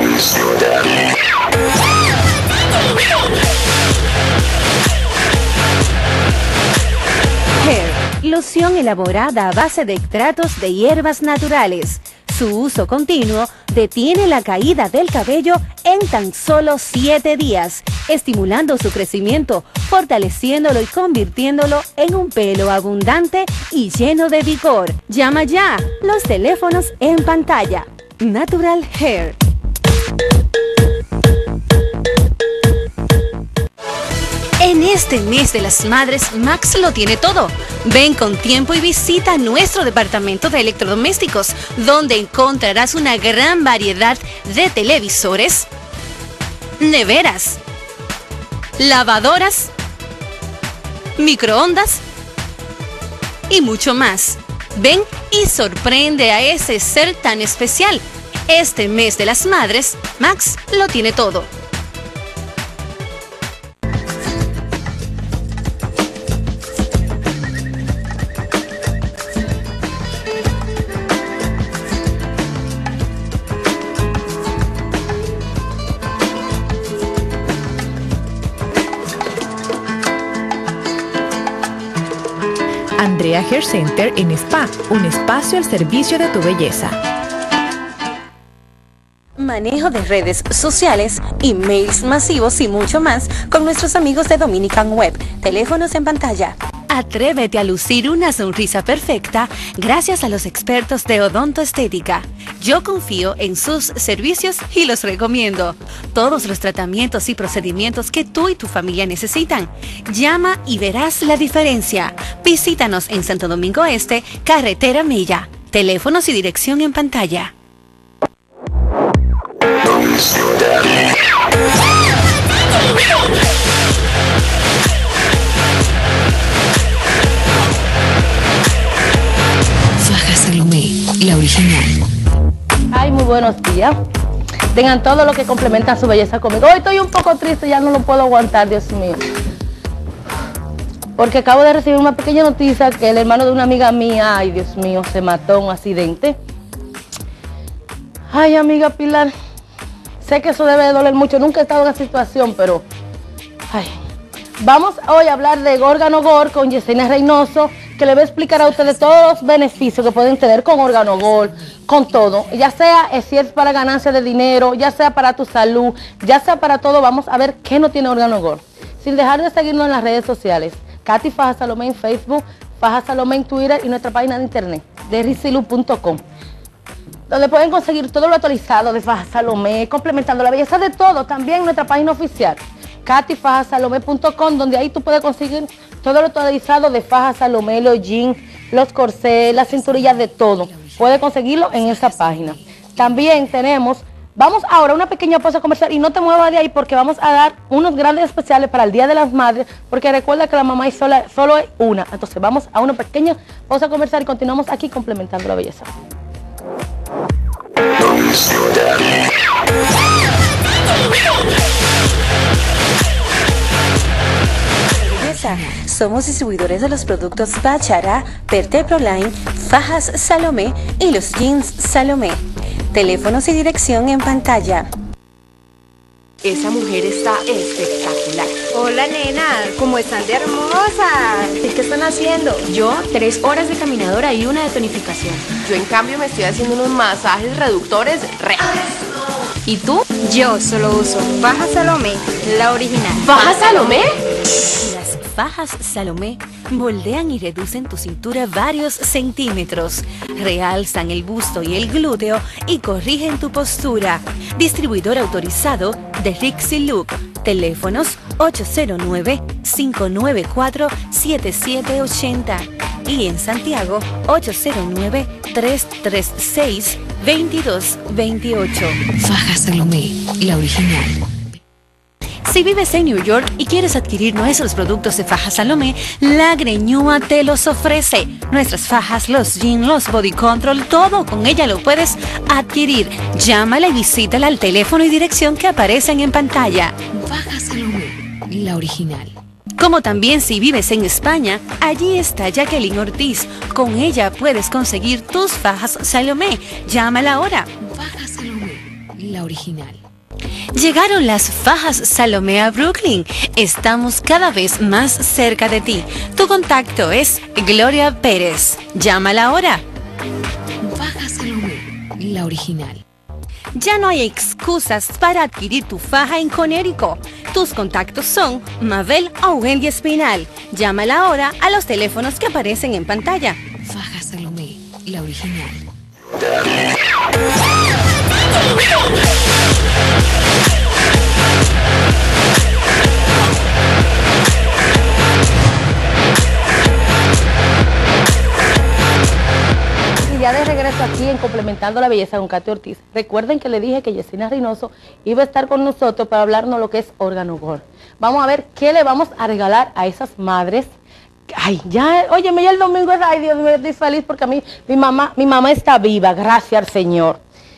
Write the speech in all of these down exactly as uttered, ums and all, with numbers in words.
Hair, loción elaborada a base de extractos de hierbas naturales. Su uso continuo detiene la caída del cabello en tan solo siete días, estimulando su crecimiento, fortaleciéndolo y convirtiéndolo en un pelo abundante y lleno de vigor. Llama ya, los teléfonos en pantalla. Natural Hair. En este mes de las madres, Max lo tiene todo. Ven con tiempo y visita nuestro departamento de electrodomésticos, donde encontrarás una gran variedad de televisores, neveras, lavadoras, microondas y mucho más. Ven y sorprende a ese ser tan especial. Este mes de las madres, Max lo tiene todo. Andrea Hair Center en Spa, un espacio al servicio de tu belleza. Manejo de redes sociales, emails masivos y mucho más con nuestros amigos de Dominican Web. Teléfonos en pantalla. Atrévete a lucir una sonrisa perfecta gracias a los expertos de odontoestética. Yo confío en sus servicios y los recomiendo. Todos los tratamientos y procedimientos que tú y tu familia necesitan. Llama y verás la diferencia. Visítanos en Santo Domingo Este, Carretera Mella. Teléfonos y dirección en pantalla. Faja Salomé, la original. Ay, muy buenos días. Tengan todo lo que complementa su belleza conmigo. Hoy estoy un poco triste, ya no lo puedo aguantar, Dios mío. Porque acabo de recibir una pequeña noticia que el hermano de una amiga mía, ay Dios mío, se mató en un accidente. Ay, amiga Pilar, sé que eso debe de doler mucho, nunca he estado en esa situación, pero... Ay. Vamos hoy a hablar de Organogol con Yesenia Reynoso, que le va a explicar a ustedes todos los beneficios que pueden tener con Organogol, con todo. Ya sea eh, si es para ganancia de dinero, ya sea para tu salud, ya sea para todo, vamos a ver qué no tiene Organogol. Sin dejar de seguirnos en las redes sociales. Katy Faja Salomé en Facebook, Faja Salomé en Twitter y nuestra página de internet, de risilu punto com. Donde pueden conseguir todo lo actualizado de Faja Salomé, complementando la belleza de todo, también nuestra página oficial, katy faja salomé punto com, donde ahí tú puedes conseguir todo lo actualizado de Faja Salomé, los jeans, los corsés, las cinturillas, de todo. Puedes conseguirlo en esa página. También tenemos, vamos ahora a una pequeña pausa comercial y no te muevas de ahí porque vamos a dar unos grandes especiales para el Día de las Madres, porque recuerda que la mamá es sola, solo es una. Entonces vamos a una pequeña pausa comercial y continuamos aquí complementando la belleza. Somos distribuidores de los productos Bachara, Perte Proline, Fajas Salomé y los jeans Salomé. Teléfonos y dirección en pantalla. Esa mujer está espectacular. Hola, nena, ¿cómo están de hermosas? ¿Y qué están haciendo? Yo, tres horas de caminadora y una de tonificación. Yo, en cambio, me estoy haciendo unos masajes reductores reales. ¿Y tú? Yo solo uso Faja Salomé, la original. ¿Faja Salomé? Las fajas Salomé moldean y reducen tu cintura varios centímetros, realzan el busto y el glúteo y corrigen tu postura. Distribuidor autorizado de Rixi Look. Teléfonos ocho cero nueve, cinco nueve cuatro, siete siete ocho cero y en Santiago ocho cero nueve, tres tres seis, dos dos dos ocho. Faja Salomé, la original. Si vives en New York y quieres adquirir nuestros productos de Faja Salomé, La Greñúa te los ofrece. Nuestras fajas, los jeans, los body control, todo con ella lo puedes adquirir. Llámala y visítala al teléfono y dirección que aparecen en pantalla. Faja Salomé, la original. Como también si vives en España, allí está Jacqueline Ortiz. Con ella puedes conseguir tus fajas Salomé. Llámala ahora. Faja Salomé, la original. Llegaron las fajas Salomé a Brooklyn. Estamos cada vez más cerca de ti. Tu contacto es Gloria Pérez. Llámala ahora. Fajas Salomé, la original. Ya no hay excusas para adquirir tu faja en Conérico. Tus contactos son Mabel Auguen y Espinal. Llámala ahora a los teléfonos que aparecen en pantalla. Fajas Salomé, la original. Ya de regreso aquí en Complementando la Belleza con Katy Ortiz. Recuerden que le dije que Yesenia Reynoso iba a estar con nosotros para hablarnos lo que es órgano Gold. Vamos a ver qué le vamos a regalar a esas madres. Ay, ya, óyeme, ya el domingo es, ay Dios mío, estoy feliz porque a mí, mi mamá, mi mamá está viva, gracias al Señor.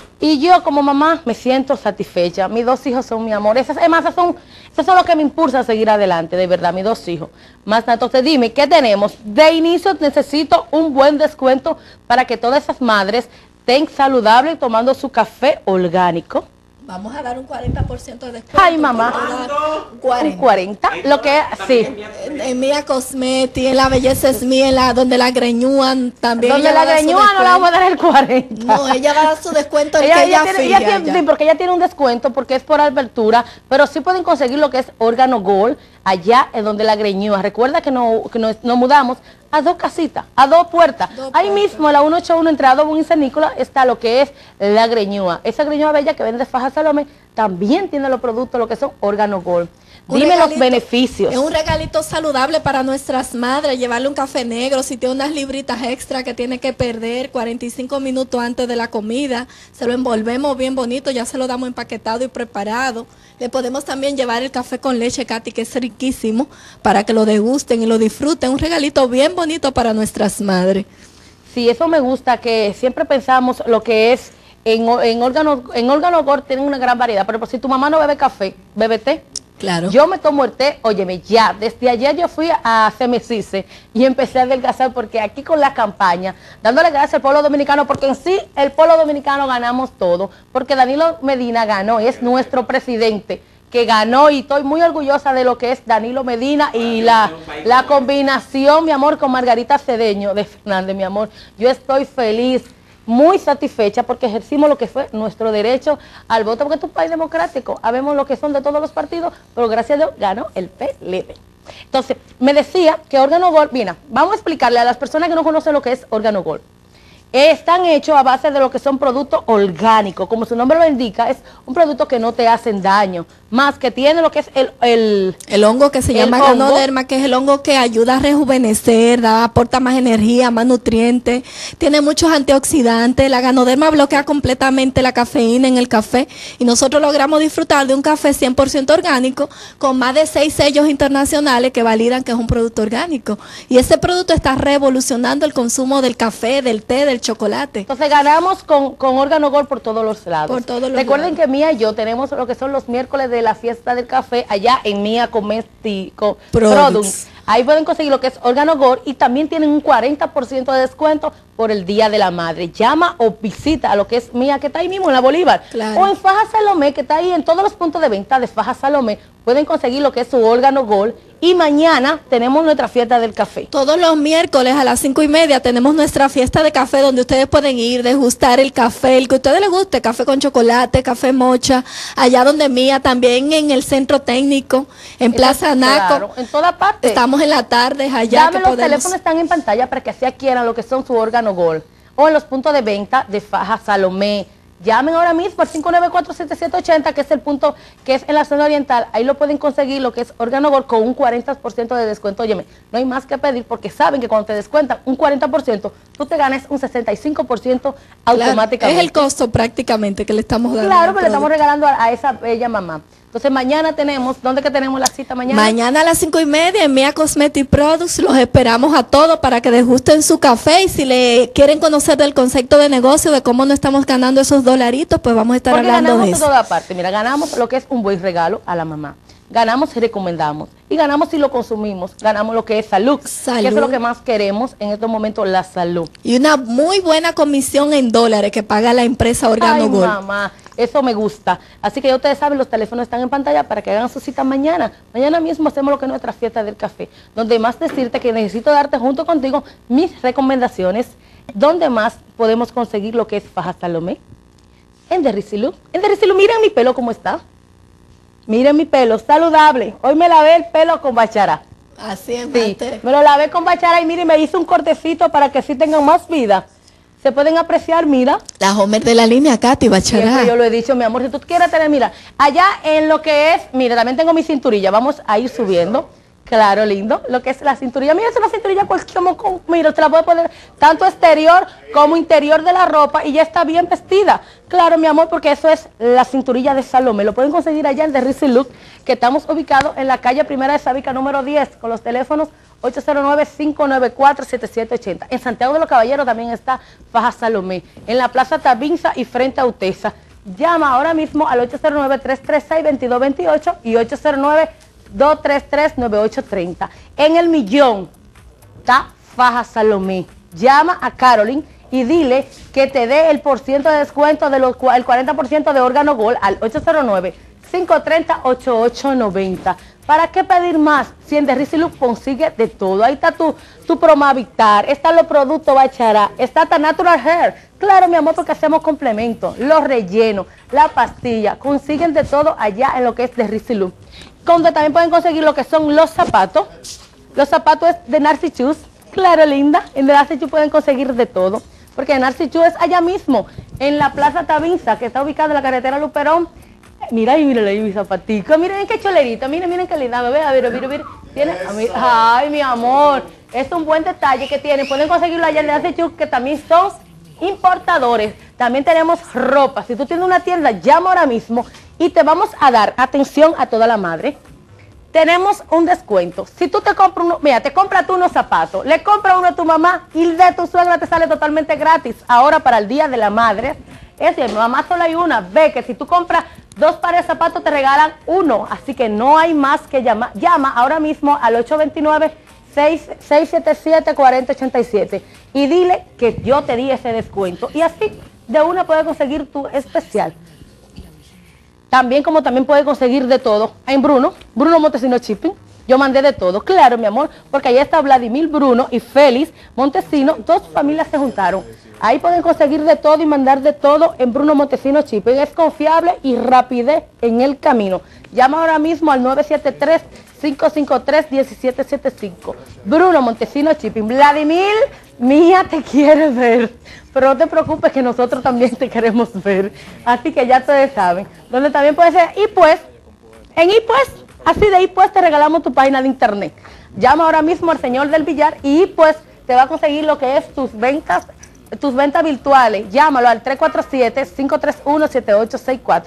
Y yo como mamá me siento satisfecha. Mis dos hijos son mi amor. Esas, además, esas son, esas son lo que me impulsa a seguir adelante, de verdad, mis dos hijos. Más nada, entonces dime, ¿qué tenemos? De inicio necesito un buen descuento para que todas esas madres estén saludables tomando su café orgánico. Vamos a dar un cuarenta por ciento de descuento. Ay, mamá. cuarenta. Un cuarenta, lo que sí. En, en Mía Cosmeti, en La Belleza es Mía, en la, donde la greñúan también. Donde la greñúa no la vamos a dar el cuarenta. No, ella va a dar su descuento el ella, que ella, ella, tiene, ella tiene, ya. Sí, porque ella tiene un descuento porque es por apertura, pero sí pueden conseguir lo que es órgano Gold allá en donde la greñúa. Recuerda que, no, que nos, nos mudamos a dos casitas, a dos puertas. Dos Ahí puertas. mismo, en la ciento ochenta y uno, entrada Bon y San Nicolás, está lo que es la greñúa. Esa greñúa bella que vende Fajas Salomé también tiene los productos, lo que son órgano Gold. Un Dime regalito, los beneficios. Es un regalito saludable para nuestras madres, llevarle un café negro, si tiene unas libritas extra que tiene que perder cuarenta y cinco minutos antes de la comida, se lo envolvemos bien bonito, ya se lo damos empaquetado y preparado. Le podemos también llevar el café con leche, Katy, que es riquísimo, para que lo degusten y lo disfruten. Un regalito bien bonito para nuestras madres. Sí, eso me gusta, que siempre pensamos lo que es en, en órgano, en órgano Gold tienen una gran variedad. Por ejemplo, si tu mamá no bebe café, bebe té. Claro. Yo me tomo el té, óyeme, ya, desde ayer yo fui a Semecice y empecé a adelgazar porque aquí con la campaña, dándole gracias al pueblo dominicano, porque en sí el pueblo dominicano ganamos todo, porque Danilo Medina ganó, es nuestro presidente que ganó y estoy muy orgullosa de lo que es Danilo Medina y la, la combinación, mi amor, con Margarita Cedeño de Fernández, mi amor. Yo estoy feliz, muy satisfecha porque ejercimos lo que fue nuestro derecho al voto, porque es un país democrático, sabemos lo que son de todos los partidos, pero gracias a Dios ganó el P L D. Entonces, me decía que órgano Gold, mira, vamos a explicarle a las personas que no conocen lo que es órgano Gold. Están hechos a base de lo que son productos orgánicos, como su nombre lo indica, es un producto que no te hacen daño, más que tiene lo que es el... El, el hongo que se el llama hongo. ganoderma, que es el hongo que ayuda a rejuvenecer, da, aporta más energía, más nutrientes, tiene muchos antioxidantes. La ganoderma bloquea completamente la cafeína en el café y nosotros logramos disfrutar de un café cien por ciento orgánico con más de seis sellos internacionales que validan que es un producto orgánico. Y ese producto está revolucionando el consumo del café, del té, del chocolate. Entonces ganamos con, con órgano Gold por todos los lados. Por todos los Recuerden lados. que Mía y yo tenemos lo que son los miércoles de la fiesta del café allá en Mía Comestico Products. Products. Ahí pueden conseguir lo que es órgano Gold y también tienen un cuarenta por ciento de descuento por el Día de la Madre. Llama o visita a lo que es Mía, que está ahí mismo en la Bolívar. Claro. O en Faja Salomé, que está ahí en todos los puntos de venta de Faja Salomé. Pueden conseguir lo que es su órgano Gold. Y mañana tenemos nuestra fiesta del café. Todos los miércoles a las cinco y media tenemos nuestra fiesta de café donde ustedes pueden ir, degustar el café, el que a ustedes les guste, café con chocolate, café mocha, allá donde Mía, también en el centro técnico, en Plaza Naco. Claro, en toda parte. Estamos en la tarde allá. Dame que los podemos... teléfonos están en pantalla para que así adquieran lo que son su órgano Gold. O en los puntos de venta de Faja Salomé. Llamen ahora mismo al cinco nueve cuatro, siete siete ocho cero, que es el punto que es en la zona oriental. Ahí lo pueden conseguir lo que es órgano Gold con un cuarenta por ciento de descuento. Óyeme, no hay más que pedir porque saben que cuando te descuentan un cuarenta por ciento, tú te ganas un sesenta y cinco por ciento Claro, automáticamente. es el costo prácticamente que le estamos dando. Claro, al pero le estamos producto. regalando a, a esa bella mamá. Entonces mañana tenemos, ¿dónde que tenemos la cita mañana? Mañana a las cinco y media en Mía Cosmetic Products los esperamos a todos para que degusten su café y si le quieren conocer del concepto de negocio, de cómo no estamos ganando esos dolaritos, pues vamos a estar Porque hablando ganamos de de eso. toda parte. Mira, ganamos lo que es un buen regalo a la mamá. Ganamos y recomendamos. Y ganamos si lo consumimos. Ganamos lo que es salud. Salud. Que eso es lo que más queremos en estos momentos, la salud. Y una muy buena comisión en dólares que paga la empresa Organo Ay, Gold. mamá. Eso me gusta. Así que ya ustedes saben, los teléfonos están en pantalla para que hagan su cita mañana. Mañana mismo hacemos lo que es nuestra fiesta del café, donde más decirte que necesito darte junto contigo mis recomendaciones, donde más podemos conseguir lo que es faja Salomé. En Derricilu. En Derricilu, miren mi pelo cómo está. Miren mi pelo, saludable. Hoy me lavé el pelo con bachara. Así es, sí, me lo lavé con bachara y miren, me hice un cortecito para que sí tengan más vida. Se pueden apreciar, mira. La Homer de la línea, Katy Bachara. Siempre yo lo he dicho, mi amor, si tú quieres tener, mira, allá en lo que es, mira, también tengo mi cinturilla, vamos a ir subiendo. Claro, lindo, lo que es la cinturilla. Mira, es una cinturilla cualquier, como, mira, te la puedes poner tanto exterior como interior de la ropa y ya está bien vestida. Claro, mi amor, porque eso es la cinturilla de Salomé. Lo pueden conseguir allá en The Rizzi Look, que estamos ubicados en la calle Primera de Sábica número diez, con los teléfonos ocho cero nueve, cinco nueve cuatro, siete siete ocho cero. En Santiago de los Caballeros también está faja Salomé, en la Plaza Tabinza y frente a Utesa. Llama ahora mismo al ocho cero nueve, tres tres seis, dos dos dos ocho y ocho cero nueve, dos tres tres, nueve ocho tres cero. En El Millón está faja Salomé. Llama a Carolyn y dile que te dé el por ciento de descuento de los, el cuarenta por ciento de órgano Gold al ocho cero nueve, cinco tres cero, ocho ocho nueve cero. ¿Para qué pedir más? Si en The Rizzi Look consigue de todo. Ahí está tu, tu Promavitar, están los productos Bachara, está ta Natural Hair. Claro, mi amor, porque hacemos complementos, los rellenos, la pastilla, consiguen de todo allá en lo que es The Rizzi Look. Donde también pueden conseguir lo que son los zapatos. Los zapatos es de Narcy Shoes. Claro, linda. En The Narcy Shoes pueden conseguir de todo. Porque Narcy Shoes es allá mismo, en la Plaza Tabinza, que está ubicada en la carretera Luperón. Mira ahí, mira ahí mi zapatico. Miren qué cholerita. Miren, miren qué linda. Bebé, a ver, a ver, a ver. Tiene, a mí, ay, mi amor. Es un buen detalle que tiene. Pueden conseguirlo allá en The Narcy Shoes, que también son importadores. También tenemos ropa. Si tú tienes una tienda, llama ahora mismo y te vamos a dar atención a toda la madre. Tenemos un descuento. Si tú te compras uno, mira, te compras tú unos zapatos, le compras uno a tu mamá y de tu suegra te sale totalmente gratis. Ahora para el Día de la Madre, es decir, mamá solo hay una. Ve que si tú compras dos pares de zapatos te regalan uno. Así que no hay más que llamar. Llama ahora mismo al ocho dos nueve, seis siete siete, cuatro cero ocho siete y dile que yo te di ese descuento. Y así de una puedes conseguir tu especial. También, como también puedes conseguir de todo en Bruno, Bruno Montesino Shipping. Yo mandé de todo, claro, mi amor, porque allá está Vladimir Bruno y Félix Montesino, dos familias se juntaron. Ahí pueden conseguir de todo y mandar de todo en Bruno Montesino Shipping. Es confiable y rapidez en el camino. Llama ahora mismo al nueve siete tres, cinco cinco tres, uno siete siete cinco. Bruno Montesino Shipping. Vladimir, mía, te quiere ver. Pero no te preocupes que nosotros también te queremos ver. Así que ya ustedes saben. Donde también puede ser y pues, en y pues, así de y pues te regalamos tu página de internet. Llama ahora mismo al señor del billar y pues te va a conseguir lo que es tus ventas, tus ventas virtuales. Llámalo al tres cuatro siete, cinco tres uno, siete ocho seis cuatro.